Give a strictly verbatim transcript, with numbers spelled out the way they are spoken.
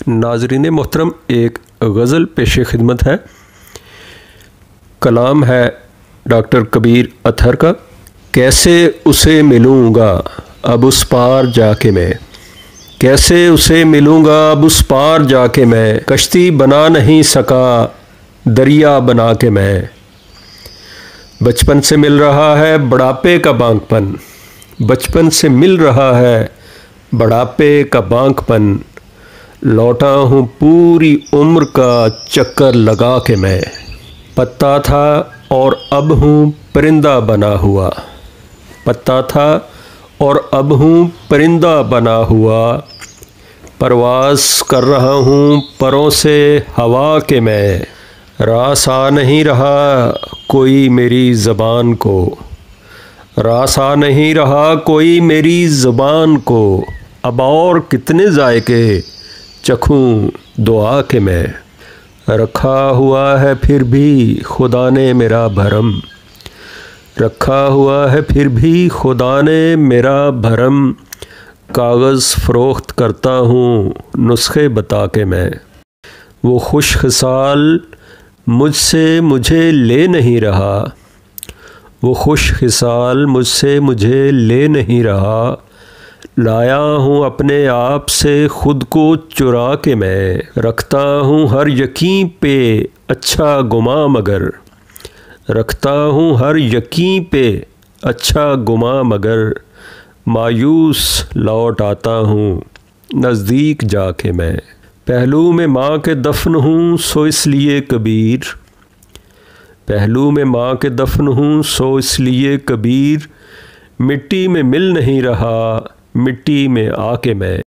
नाज़रीन मोहतरम, एक गज़ल पेश खिदमत है। कलाम है डॉक्टर कबीर अतहर का। कैसे उसे मिलूँगा अब उस पार जाके मैं, कैसे उसे मिलूँगा अब उस पार जाके मैं, कश्ती बना नहीं सका दरिया बना के मैं। बचपन से मिल रहा है बुढ़ापे का बांकपन, बचपन से मिल रहा है बुढ़ापे का बांकपन, लौटा हूँ पूरी उम्र का चक्कर लगा के मैं। पत्ता था और अब हूँ परिंदा बना हुआ, पत्ता था और अब हूँ परिंदा बना हुआ, परवाज़ कर रहा हूँ परों से हवा के मैं। रास आ नहीं रहा कोई मेरी ज़बान को, रास आ नहीं रहा कोई मेरी ज़बान को, अब और कितने जायके चखूँ दुआ के मैं। रखा हुआ है फिर भी खुदा ने मेरा भरम, रखा हुआ है फिर भी खुदा ने मेरा भरम, कागज़ फ़रोख्त करता हूँ नुस्खे बता के मैं। वो खुश खिसाल मुझसे मुझे ले नहीं रहा, वो खुश खिसाल मुझसे मुझे ले नहीं रहा, लाया हूँ अपने आप से ख़ुद को चुरा के मैं। रखता हूँ हर यकीन पे अच्छा गुमा मगर, रखता हूँ हर यकीन पे अच्छा गुमा मगर, मायूस लौट आता हूँ नज़दीक जाके मैं। पहलू में माँ के दफन हूँ सो इसलिए कबीर, पहलू में माँ के दफन हूँ सो इसलिए कबीर, मिट्टी में मिल नहीं रहा मिट्टी में आके मैं।